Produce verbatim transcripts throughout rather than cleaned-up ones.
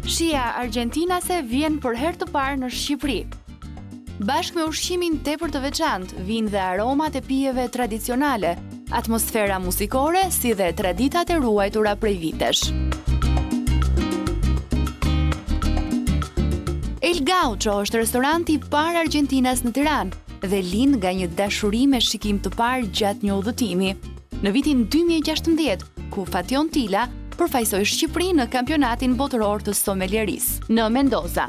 Shija argjentinase vjen për herë të parë në Shqipëri. Bashkë me ushqimin tepër të veçantë, vijnë dhe aromat e pijeve tradicionale, atmosfera muzikore, si dhe traditat e ruajtura prej vitesh. El Gaucho është restoranti i parë Argjentinas në Tiranë dhe lind nga një dashuri me shikim të parë gjatë një udhëtimi. Në vitin dy mijë e gjashtëmbëdhjetë, ku Fation Tila përfaqësoi Shqipërinë në kampionatin botëror të somelierisë në Mendoza.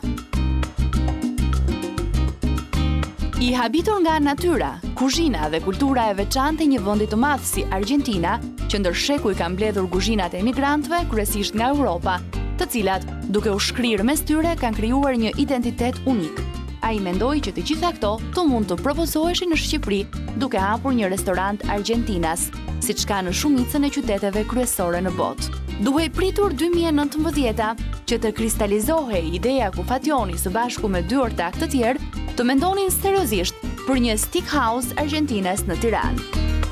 I habitur nga natyra, kuzhina dhe kultura e veçantë e një vendi të madh si Argjentina, që ndër shekuj ka mbledhur kuzhinat e emigrantëve, kryesisht nga Europa, të cilat, duke u shkrirë mes tyre, kanë krijuar një identitet unik. Ai mendoi që të gjitha këto të mund të propozoheshin në Shqipëri, duke hapur një restorant Argjentinas, siç ka në shumicën e qyteteve kryesore në botë. Duhej pritur dy mijë e nëntëmbëdhjeta që të kristalizohej ideja ku Fationi së bashku me dy ortak të tjerë të mendonin seriozisht për një steakhouse Argjentinas në Tiranë.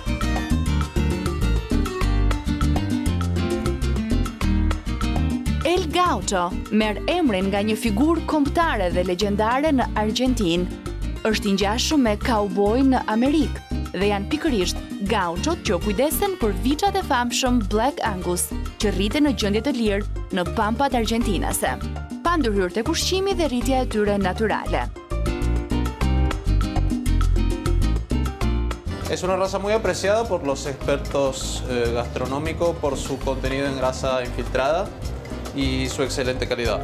El Gaucho merr emrin nga një figurë kombëtare dhe legjendare në Argjentinë. Është i ngjashëm me kauboin në Amerikë dhe janë pikërisht gauchot që kujdesen për viçat e famshëm Black Angus, që rriten në gjendje të lirë në pampat argjentinase, pa ndërhyrë tek ushqimi dhe rritja e tyre natyrale. Es una raza muy apreciada por los expertos eh, gastronómicos por su contenido en grasa infiltrada y su excelente calidad.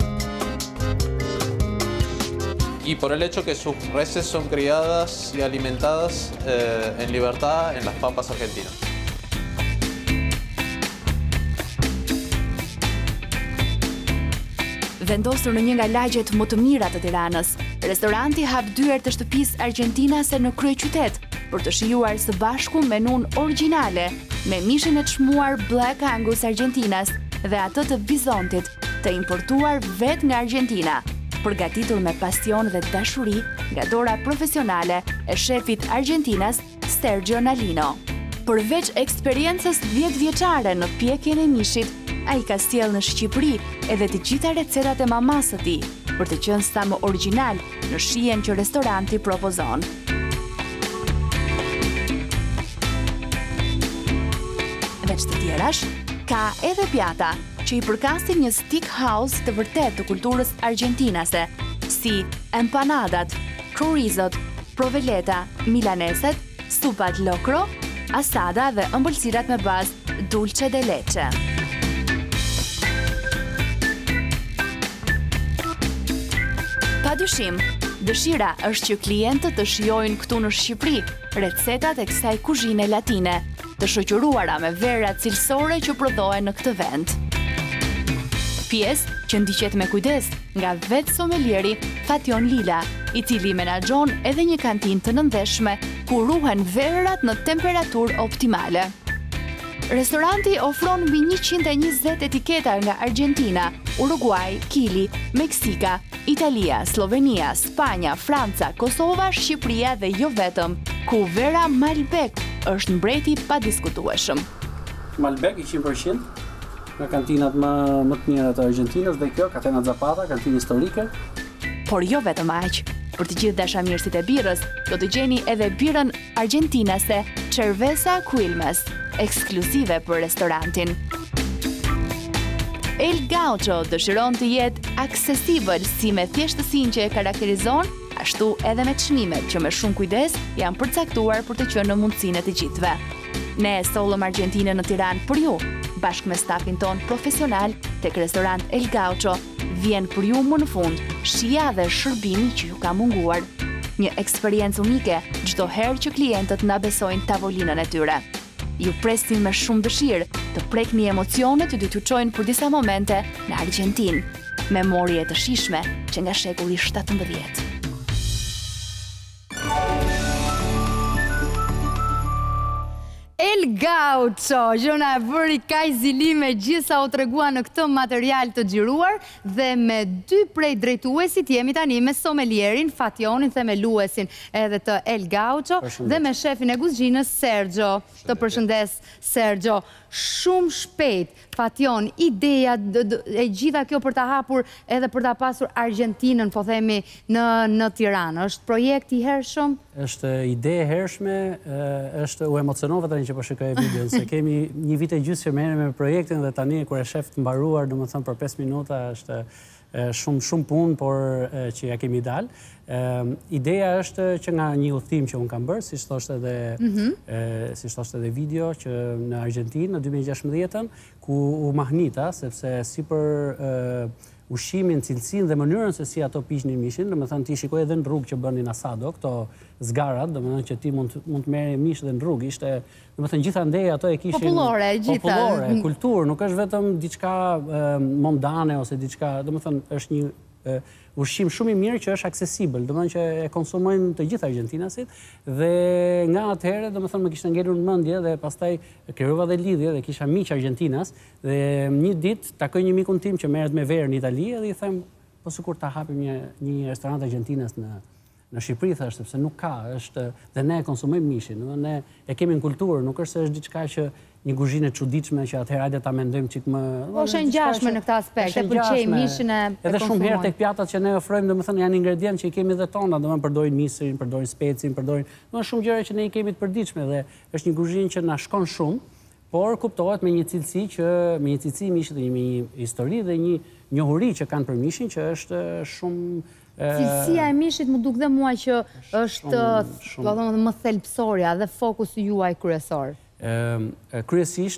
Y por el hecho que sus reses son criadas y alimentadas eh, en libertad en las pampas argentinas. Vendosur në një nga lagjet më të mira të Tiranës, restoranti hap dyert të shtëpisë argjentinase në kryeqytet për të shijuar së bashku menun origjinale me mishin e çmuar Black Angus Argentinas dhe atë të bizontit, të importuar vetë nga Argentina, përgatitur me pasion dhe dashuri nga dora profesionale e shefit Argentinas Sergio Nalino. Përveç eksperiencës dhjetë vjeçare në pjekjen e mishit, ai ka sjellë në Shqipëri edhe të gjitha recetat e mamas së tij, për të qenë sa më origjinal në shijen që restoranti propozon. Veç të tjerash, ka edhe pjata që i përkasin një steakhouse të vërtet të kulturës argjentinase, si empanadat, chorizot, proveleta, milaneset, supat locro, asada dhe ëmbëlsirat me bazë dulce de leche. Padyshim, dëshira është që klientët të shijojnë këtu në Shqipëri recetat e kësaj kuzhine latine, të shoqëruara me vera cilësore që prodhohen në këtë vend. Pjesë që ndiqet me kujdes nga vetë somelieri Fation Lila, i cili menaxhon edhe një kantinë të nëndeshme ku ruhen verat në temperaturë optimale. Restoranti ofron mbi njëqind e njëzet etiketa nga Argentina, Uruguay, Kili, Meksika, Italia, Slovenia, Spanja, Franca, Kosova, Shqipëria dhe jo vetëm, ku vera Malbec është mbreti pa diskutueshëm. Malbec i qind përqind nga kantinat më, më të mira të Argentinës dhe kjo, Catena Zapata, kantinë historike. Por jo vetëm aq, për të gjithë dashamirësit e birrës, do të gjeni edhe birrën argentinase Cerveza Quilmes, ekskluzive për restorantin. El Gaucho dëshiron të jetë aksesibël si me thjeshtësinë që e karakterizon, ashtu edhe me çmimet që me shumë kujdes janë përcaktuar për të qenë në mundësinë e të gjithëve. Ne e sollëm Argjentinën në Tiranë për ju, bashkë me stafin ton profesional tek restorant El Gaucho, vjen për ju më në fund shija dhe shërbimi që ju ka munguar. Një eksperiencë unike çdo herë që klientët na besojnë tavolinën e tyre. Ju presim me shumë dëshirë të prekni emocionet që do t'ju çojnë për disa momente në Argjentinë, memorie të shijshme që nga shekulli shtatëmbëdhjetë. El Gaucho, që na e bëri kaq zilime gjithsa u tregua në këtë material të xhiruar dhe me dy prej drejtuesit jemi tani me somelierin Fationin, themeluesin edhe të El Gaucho dhe me shefin e kuzhinës Sergio. Të përshëndes Sergio. shumë shpejt, Fation, ideja e gjitha kjo për ta hapur edhe për ta pasur Argentinën, po themi, në Tiranë. Është projekt i hershëm? Është ide e hershme, është u emocionova tani që po shikoj videon, se kemi një vit e gjysmë që merrem me projektin dhe tani kur e shef të mbaruar, domethënë për pesë minuta është shumë shumë punë, por që ja kemi dalë. Ideja është që nga një udhëtim që unë kam bërë, si thoshte edhe si thoshte edhe video, që në Argjentinë në dy mijë e gjashtëdhjetë ku u mahnita, sepse si për ushqimin, cilësinë dhe mënyrën se si ato piqnin mishin, domethënë ti shikoj edhe në rrugë që bënin asado, këto zgarat, domethënë që ti mund mund të merrje mish edhe në rrugë, ishte domethënë gjithandej ato e kishin popullore, gjitha. Popullore, kulturë, nuk është vetëm diçka mondane ose diçka, domethënë është një ushqim shumë i mirë që është aksesibël, domethënë që e konsumojnë të gjithë argjentinasit dhe nga atëherë domethënë më kishte ngelur në mendje dhe pastaj krijova dhe lidhje dhe kisha miq Argjentinas dhe një ditë takoj një mikun tim që merret me verë në Itali dhe i them po sikur ta hapim një një restorant Argjentinas në në Shqipëri, thash, sepse nuk ka, është dhe ne e konsumojmë mishin, domethënë ne e kemi në kulturë, nuk është se është diçka që një kuzhinë e çuditshme që atëherë hajde ta mendojmë çik më. Po është ngjashme në këtë aspekt, e pëlqej mishin e konsumojmë. Edhe shumë herë tek pjatat që ne ofrojmë, domethënë janë ingredientë që i kemi edhe tona, domethënë përdorin misrin, përdorin specin, përdorin, domethënë shumë gjëra që ne i kemi të përditshme dhe është një kuzhinë që na shkon shumë, por kuptohet me një cilësi që me një cilësi mishit dhe një histori dhe një njohuri që kanë për mishin që është shumë. Cilësia e mishit më duk dhe mua që është më thelbësorja dhe fokusi juaj kryesor. Kryesisht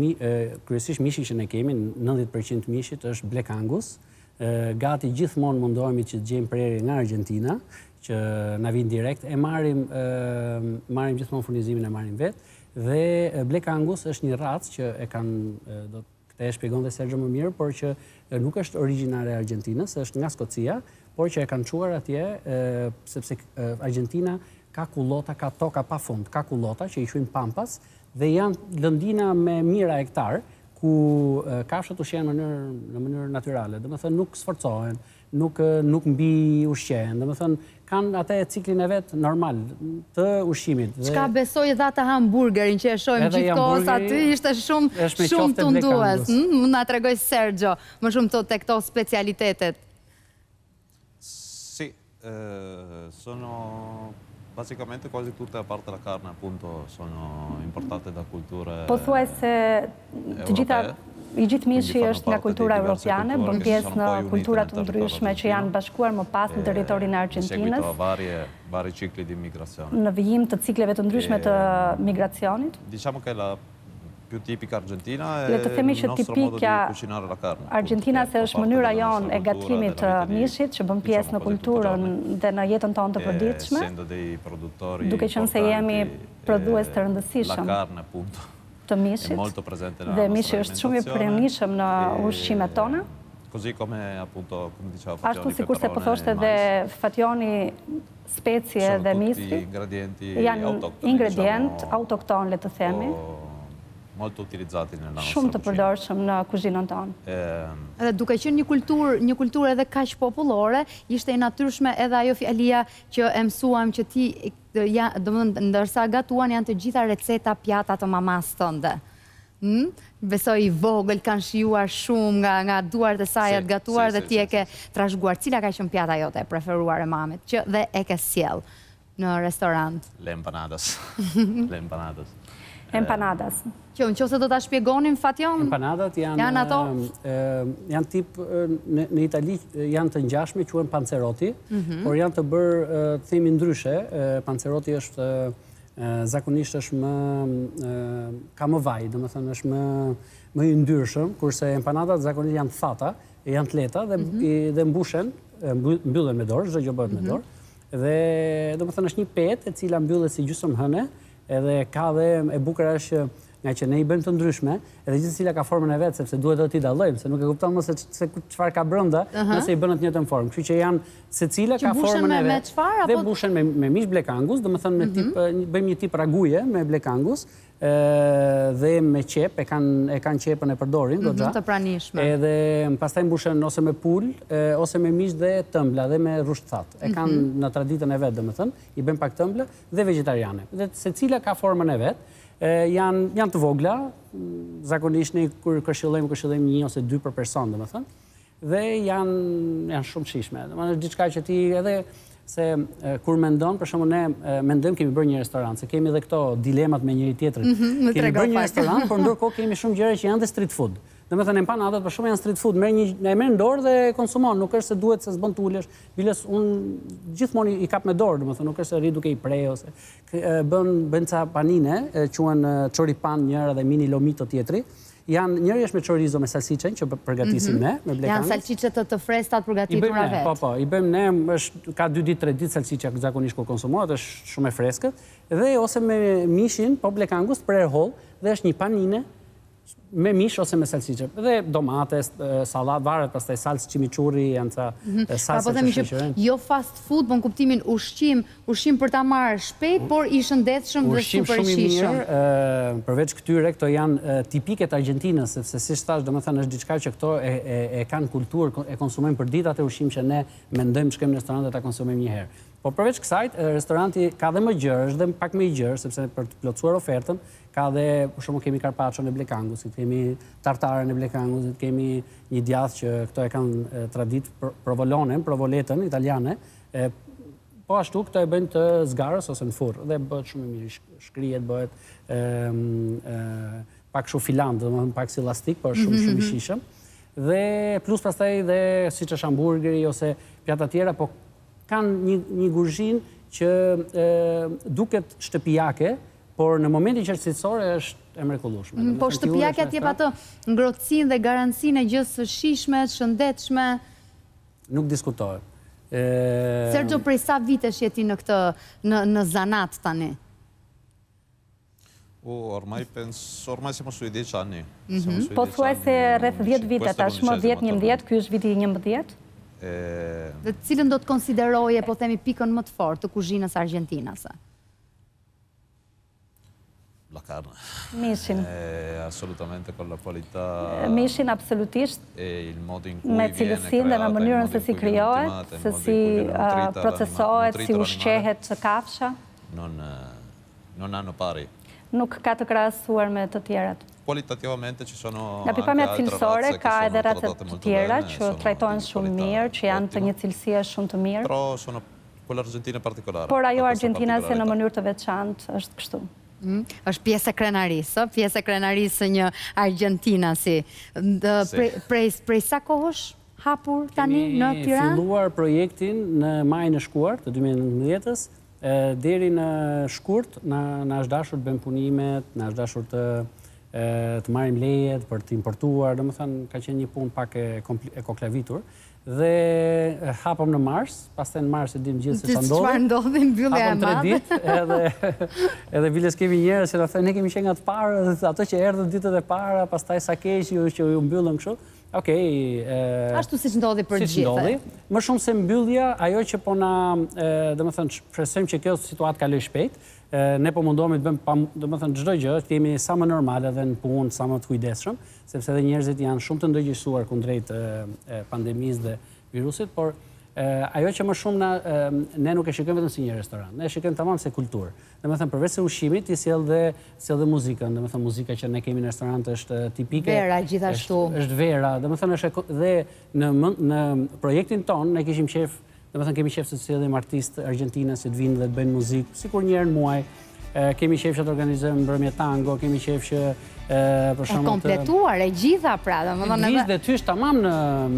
mishi që ne kemi, nëntëdhjetë përqind mishit është Black Angus. Gati gjithmonë mundohemi që të gjejmë prerje nga Argentina, që na vijnë direkt, e marrim marrim gjithmonë furnizimin e marrim vetë. Dhe Black Angus është një racë që e kanë, do këtë e shpjegon dhe Sergio më mirë, por që nuk është origjinare e Argentinës, është nga Skocia, por që e kanë quar atje, sepse Argentina ka kullota, ka toka pa fund, ka kullota që i quajnë pampas, dhe janë lëndina me mijëra hektar, ku kafshët ushqehen në mënyrë natyrale, domethënë nuk sforcohen, nuk nuk mbi ushqehen, domethënë kanë atë ciklin e vet normal të ushqimit. Çka besoj dha të hamburgerin që e shohim gjithkohës aty ishte shumë shumë tundues. Mund na tregoj Sergio më shumë të tek këto specialitetet. Sì, eh, sono basicamente quasi tutte, a parte la carne, appunto, sono importate da culture Po thuaj se të gjitha i gjithë mishi është nga kultura europiane, bën pjesë në kultura të ndryshme që janë bashkuar më pas në territorin e Argentinës. Vari cicli di migrazione. Në vijim të cikleve të ndryshme të migracionit. Diciamo che la più tipica argentina Le të themi è il që nostro modo di tipika cucinare la carne. Argentina se është mënyra jonë e gatimit të mishit që bën pjesë në kulturën dhe në jetën tonë të përditshme, duke qenë se jemi prodhues të rëndësishëm të mishit dhe mishi është shumë i pranishëm në ushqimet tona. Così come appunto, come diceva Fationi, ashtu sikur se po thoshte dhe Fationi, specie dhe misri janë ingredient autokton, le të themi, molto utilizzati nella nostra shumë të përdorshëm në kuzhinën tonë. Edhe duke qenë një kulturë, një kulturë edhe kaq popullore, ishte e natyrshme edhe ajo fjalia që e mësuam që ti, ja, domethënë ndërsa gatuan janë të gjitha receta pjata të mamas tënde. Hmm? Besoj i vogël kanë shijuar shumë nga nga duart e saj atë gatuar dhe ti e ke trashëguar. Cila ka qenë pjata jote e preferuar e mamit që dhe e ke sjell në restorant? Le empanadas. Le empanadas. Empanadas. Që nëse do ta shpjegonim Fation? Empanadat janë janë ato janë tip në, në Itali janë të ngjashme, quhen panzerotti, por janë të bërë themi ndryshe. Panzerotti është zakonisht është më ka më vaj, domethënë është më më i ndyrshëm, kurse empanadat zakonisht janë thata, janë të lehta dhe dhe mbushen, mbyllen me dorë, çdo gjë bëhet me dorë. Dhe domethënë është një petë e cila mbyllet si gjysmë hëne, edhe ka dhe e bukur është nga që ne i bëjmë të ndryshme, edhe gjithë cila ka formën e vetë, sepse duhet të t'i dallojmë, se nuk e kupton më se çfarë ka brenda, nëse i bën në të njëjtën formë. Kështu që janë secila ka formën e vet. Dhe mbushen me me mish Black Angus, domethënë me tip bëjmë një tip raguje me Black Angus, dhe me qep, e kanë e kanë qepën e përdorin goxha. Të pranishme. Edhe pastaj mbushen ose me pul, ose me mish dhe tëmbla dhe me rusht thatë. E kanë në traditën e vet, domethënë, i bëjmë pak tëmbla dhe vegetariane. Dhe secila ka formën e vet. janë të vogla, zakonisht ne kur këshillojmë, këshillojmë një ose dy për person, domethënë, dhe janë shumë shishme. Domethënë është diçka që ti edhe se kur mendon, për shembull ne mendojmë kemi bërë një restorant, se kemi edhe këto dilemat me njëri tjetrin. Kemi bërë një restorant, por ndërkohë kemi shumë gjëra që janë dhe street food. Domethënë empanadat për shumë janë street food, merr një e merr në dorë dhe konsumon, nuk është se duhet se s'bën tulesh, biles unë gjithmonë i kap me dorë, domethënë nuk është se rri duke i prej ose bën bën ca panine, quhen choripan njëra dhe mini lomito tjetri. Janë njëri është me chorizo me salsicën që përgatisim ne me blekanës. Janë salsicët të frestat përgatitura vetë. Po, po, i bëjmë ne, është ka dy ditë, tre ditë salsicë zakonisht kur konsumohet, është shumë e freskët, dhe ose me mishin, po blekangus për erholl, dhe është një panine me mish ose me salsicë. Dhe domate, sallat, varet, pastaj salsë chimichurri, janë ca salsa që shoqërojnë. Jo fast food, po në kuptimin ushqim, ushqim për ta marrë shpejt, por i shëndetshëm dhe super i shijshëm. Përveç këtyre, këto janë tipike të Argjentinës, sepse si thash, domethënë është diçka që këto e kanë kulturë, e konsumojnë për ditë atë ushqim që ne mendojmë shkojmë në restorant dhe ta konsumojmë një herë. Po përveç kësaj, restoranti ka dhe më gjerë, është dhe pak më i gjerë, sepse për të plotësuar ofertën, ka dhe, për shumë kemi carpaccio në blekangusit, kemi tartare në blekangusit, kemi një djathë që këto e kanë tradit provolonen, provoletën italiane, po ashtu këto e bëjnë të zgarës ose në furrë, dhe bëhet shumë i mirë, shkrijet, bëhet pak shumë filant, dhe pak si lastik, por shumë shumë i shishëm, dhe plus pastaj dhe si që është hamburgeri ose pjata tjera, po kanë një guzhin që duket shtëpijake, por në momentin që është cilësore është e mrekullueshme. Po shtëpijake atje pa të ngrohtësinë dhe garancinë e gjës së shijshme, shëndetshme. Nuk diskutohet. Sergio, prej sa vitesh je ti në këtë në zanat tani? Ormai penso, ormai siamo sui dieci anni. Po thuaj se rreth dhjetë vite tashmë, dhjetë njëmbëdhjetë, ky është viti njëmbëdhjetë. Dhe cilën do të konsideroje, po themi, pikën më të fortë të kuzhinës argjentinase? La carne. Mishin. Assolutamente con la qualità. Mishin absolutisht. Me cilësinë dhe me mënyrën se si krijohet, se si procesohet, si ushqehet kafsha. Non non hanno pari. Nuk ka të krahasuar me të tjerat. Qualitativamente ci sono nga pikpamja cilësore ka edhe rrethët të tjera që trajtohen shumë mirë, që janë të një cilësie shumë të mirë. Però sono quell'Argentina particolare. Por ajo argjentinase në mënyrë të veçantë është kështu. Është pjesë e krenarisë, pjesë e krenarisë një argjentinasi. Prej sa kohësh hapur tani në Tiranë? Kemi filluar projektin në majin e shkuar të dy mijë e nëntëdhjetës, deri në shkurt na është dashur të bëjmë punimet, na është dashur të të marrim lejet për të importuar, domethënë ka qenë një punë pak e koklavitur. Dhe hapëm në mars, pastaj në mars e dim gjithë se çfarë ndodhi. Çfarë ndodhi mbyllja e madhe? Hapëm tre ditë, edhe edhe biles kemi njerëz që na thonë ne kemi qenë nga të parë, ato që erdhën ditët e para, pastaj sa keq që ju mbyllën kështu. Okej, ashtu siç ndodhi për gjithë. Siç ndodhi. Më shumë se mbyllja, ajo që po na, domethënë, shpresojmë që kjo situatë kaloj shpejt. Ne po mundohemi të bëjmë, domethënë, çdo gjë, të jemi sa më normale edhe në punë, sa më të kujdesshëm, sepse edhe njerëzit janë shumë të ndërgjegjësuar kundrejt pandemisë dhe virusit, por ajo që më shumë na ne nuk e shikojmë vetëm si një restorant, ne e shikojmë tamam se kulturë. Domethënë përveç se ushqimit, ti sjell dhe sjell dhe muzikën, domethënë muzika që ne kemi në restorant është tipike. Vera gjithashtu. Është vera, domethënë është dhe në në projektin ton ne kishim qef, domethënë kemi qef se të sjellim artistë argentinë që të vinë dhe të bëjnë muzikë, sikur një herë në muaj. Kemi qef që të organizojmë mbrëmje tango, kemi qef që për shembull e kompletuar e gjitha pra, domethënë edhe dhe tysh tamam në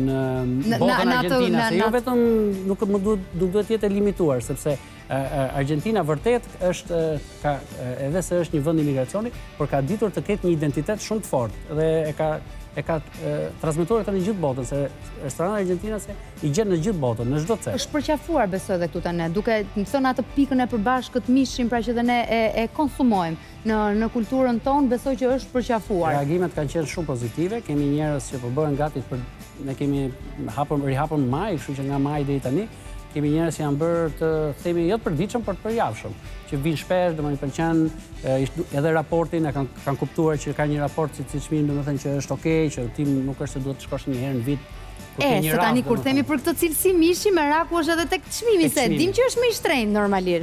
në botën argjentine, se jo vetëm nuk më duhet të jetë limituar, sepse Argentina vërtet është ka edhe se është një vend imigracioni, por ka ditur të ketë një identitet shumë të fortë dhe e ka e ka transmetuar këtë në gjithë botën, se restoranti argjentinase i gjen në gjithë botën, në çdo cep. Është përqafuar besoj edhe këtu tani, duke thënë atë pikën e përbashkët mishin, pra që dhe ne e konsumojmë në në kulturën tonë, besoj që është përqafuar. Reagimet kanë qenë shumë pozitive, kemi njerëz që po bëhen gati për ne kemi hapur rihapur në maj, kështu që nga maj deri tani kemi njerëz që janë bërë të themi jo të përditshëm, por të përjavshëm, që vinë shpesh, domethënë i pëlqen edhe raportin, e kanë kanë kuptuar që ka një raport si siç vinë, domethënë që është okay, që ti nuk është se duhet të shkosh një herë në vit. E, se tani kur themi për këtë cilësi mishi, meraku është edhe tek çmimi, se dim që është më i shtrenjtë normalisht.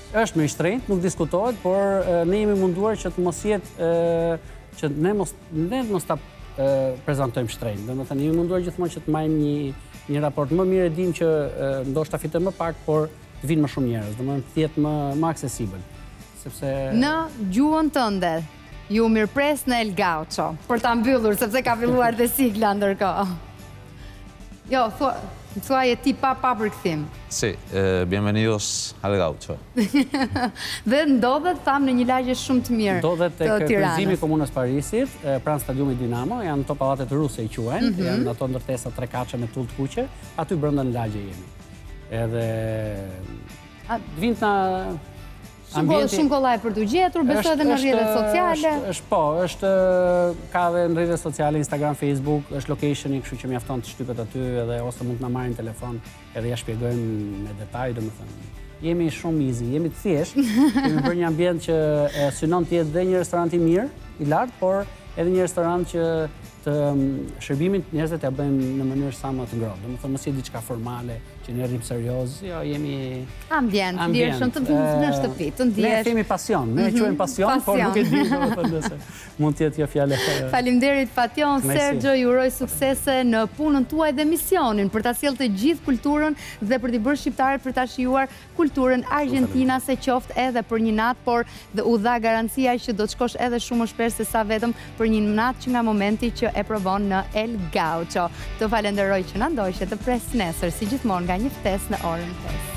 Është më i shtrenjtë, nuk diskutohet, por ne jemi munduar që të mos jetë që ne mos ne mos ta prezantojmë shtrenjtë. Domethënë jemi munduar gjithmonë që të marrim një një raport më mirë, e dim që ndoshta fitojmë më pak, por të vinë më shumë njerëz, domethënë të jetë më më aksesibël. Sepse në gjuhën tënde ju mirëpres në El Gaucho, për ta mbyllur, sepse ka filluar dhe sigla ndërkohë. Jo, thua e ti pa pa përkthim. Sì, eh, bienvenidos al Gaucho. Dhe ndodhet, tham, në një lagje shumë të mirë të Tiranës. Ndodhet tek kryqëzimi i Komunës Parisit, pranë stadiumit Dinamo, janë to pallatet ruse i quajnë, janë ato ndërtesa tre kaçe me tull të kuqe, aty brenda në lagje jemi. Edhe vint na Shumë kollaj për të gjetur, besoj edhe në rrjetet sociale. është po, është ka dhe në rrjetet sociale, Instagram, Facebook, është locationi, kështu që mjafton të shtypet aty edhe ose mund të na marrin telefon edhe ja shpjegojmë me detaj, domethënë. Jemi shumë easy, jemi të thjeshtë, kemi bërë një ambient që synon të jetë dhe një restorant i mirë, i lartë, por edhe një restorant që të shërbimin njerëzit ja bëjmë në mënyrë sa më të ngrohtë. Domethënë mos jetë diçka formale, që ne rrim serioz, jo, jemi ambient, lirshëm të vinë në shtëpi, të ndihesh. Ne kemi pasion, ne e quajmë pasion, por nuk e di domethënë se mund të jetë jo fjalë. Faleminderit Fation, Sergio, ju uroj suksese në punën tuaj dhe misionin për ta sjellë të gjithë kulturën dhe për t'i bërë shqiptarët për ta shijuar kulturën argjentinase, qoftë edhe për një natë, por dhe u dha garancia që do të shkosh edhe shumë më shpesh se sa vetëm për një natë që nga momenti që e provon në El Gaucho. Të falenderoj që na ndoqët, të pres nesër si gjithmonë nga një ftesë në orën pesë.